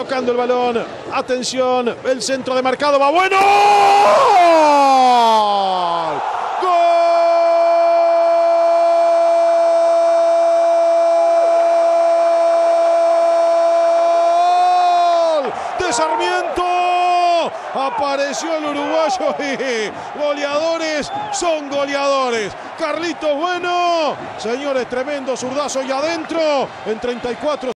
tocando el balón. Atención, el centro de marcado va bueno. ¡Gol! De Sarmiento. Apareció el uruguayo y goleadores son goleadores. Carlitos Bueno, señores, tremendo zurdazo y adentro en 34.